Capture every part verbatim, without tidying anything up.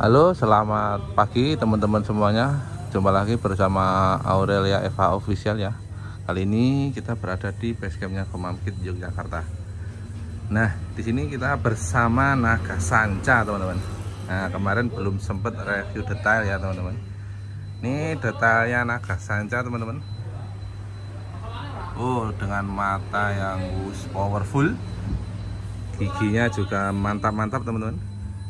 Halo, selamat pagi teman-teman semuanya. Jumpa lagi bersama Aurelia Eva Official ya. Kali ini kita berada di basecampnya Komamkit Yogyakarta. Nah, di sini kita bersama Naga Sanca teman-teman. Nah, kemarin belum sempat review detail ya teman-teman. Ini detailnya Naga Sanca teman-teman. Oh, dengan mata yang powerful, giginya juga mantap-mantap teman-teman.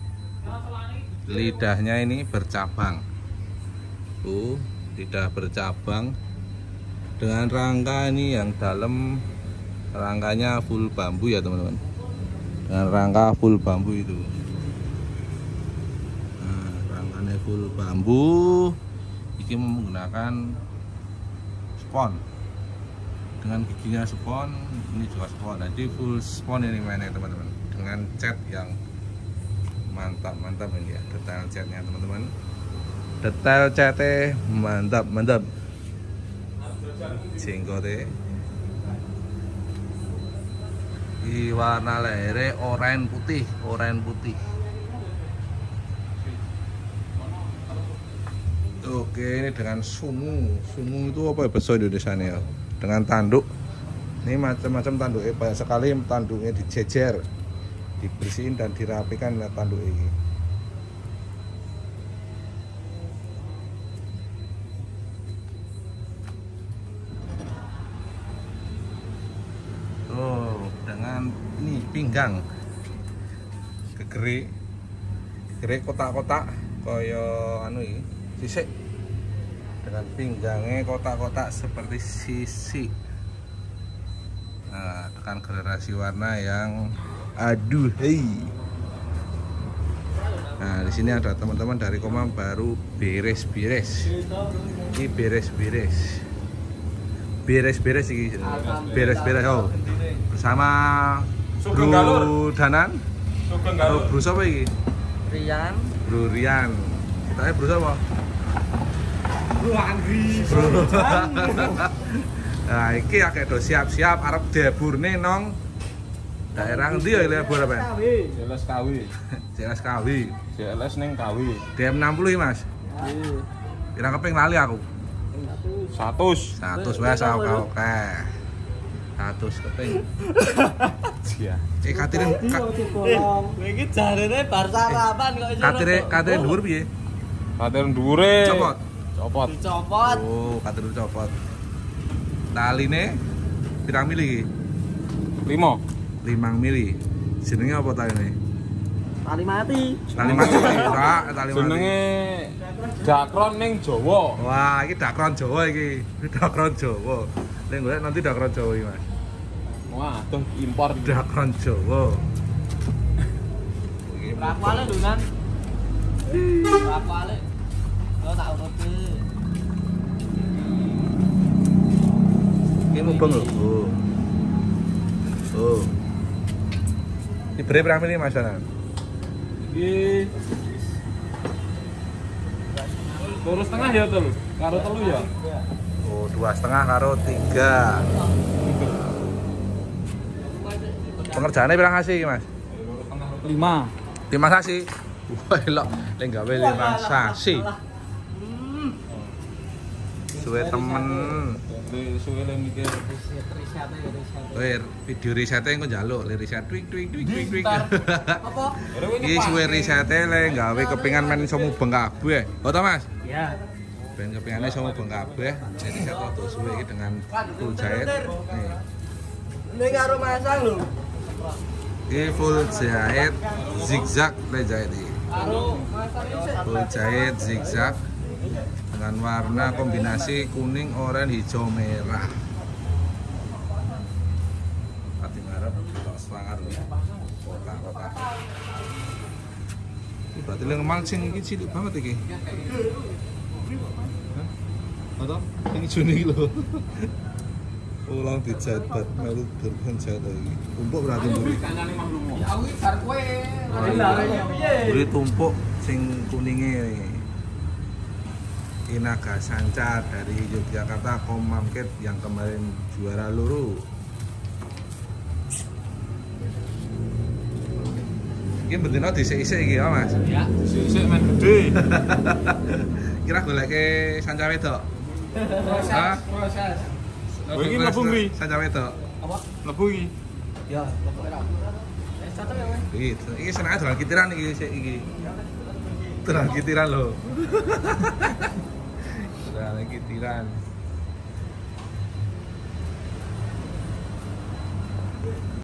Lidahnya ini bercabang, tuh lidah bercabang dengan rangka ini yang dalam, rangkanya full bambu ya teman-teman, dengan rangka full bambu itu. Nah, rangkanya full bambu, ini menggunakan spon, dengan giginya spon, ini juga spon, jadi full spon ini mainnya teman-teman, dengan cat yang mantap-mantap ini ya, detail catnya teman-teman, detail catnya mantap-mantap, jenggotnya di warna lehernya oranye putih, oranye putih. Oke, ini dengan sungu, sungu itu apa ya bahasa Indonesia nih ya, dengan tanduk, ini macam-macam tanduknya, banyak sekali tanduknya dijejer, dibersihin dan dirapikan oleh tanduk ini. Tuh, dengan ini pinggang kegeri, kegeri kotak-kotak koyo anu ini, sisik, dengan pinggangnya kotak-kotak seperti sisik. Nah, tekan generasi warna yang aduh hei. Nah, di sini ada teman-teman dari Komam baru beres-beres. Ini beres-beres. Beres-beres ini. Beres-beres oh. Bersama Bro Danan. Atau Bro siapa ini? Rian. Bro Rian. Kita Bro siapa? Bro Andri. Bro. Nah, iki akeh do siap-siap arep deburne nong daerah ngendi ya lebur apa? C L S K W. C L S K W. C L S ning K W. D M enam puluh Mas. Iya. Kira keping lali aku. seratus. seratus wes oke. seratus keping. Iya. Eh katire Kowe iki jarene bar sarapan kok iso. katire katire dhuwur piye? Kater ndure. Copot. Copot. Dicopot. Oh, katire copot. Taline pirang mili iki? lima. lima mili. Jenenge apa taline? Tali mati. Tali mati, Pak. Tali mati. Jenenge dakron ning Jawa. Wah, iki dakron Jawa iki. Dakron Jawa. Nek golek nanti dakron Jawa iki, Mas. Wah, tuh impor Dakron Jawa. Berapa le Dunan? Berapa le? Lo tak urut iki. Ini mubeng lho. Oh. Oh. Ini beri berapa ini Mas Danan? iki lurus tengah ya, Tul. Karo telu ya. Oh, dua setengah karo tiga. Pengerjaannya berapa sih Mas? lima. Lima sasi. Wah, elok. Lek gawe lima sasi. Suwe temen. Suwe le mikir Riset-riset ya riset. Weh, video risetnya engko njaluk, le riset twik twik twik twik twik. Apa? Iki suwe risete le gawe kepingan men iso mubeng kabeh. Oh ta Mas? Iya. Ben kepingane iso mubeng kabeh. Jadi satu tuh suwe iki dengan full jahit. Nih. Ini karo masang lho. Ini full jahit zigzag le jahit iki. Karo masang iki. Full jahit zigzag dengan warna kombinasi kuning, oranye, hijau, merah. Pati ngarep tok selangar lho. Kotak-kotak. Ini berarti le ngemancing iki cilik banget iki. Hah? Atau ini juni iki lho. Ulang dijahit bat melu durban jahit iki. Tumpuk berarti mburi. Ya aku iki bar kowe. Mburi tumpuk sing kuninge. Naga Sanca dari Yogyakarta Komamkit yang kemarin juara loro. Iki bendino dhisik-isik iki ya, Mas. Ya. Sik-sik men gede. Kira goleke sanca wedok. Hah? Proses. Oh, iki mlebu ngri? Sanca wedok. Apa? Lebu iki. Ya, lepas era. Eh, satu ya, Mas. Iki, iki senenge dolan kitiran iki sik iki. Dolan kitiran lho. Dolan kitiran.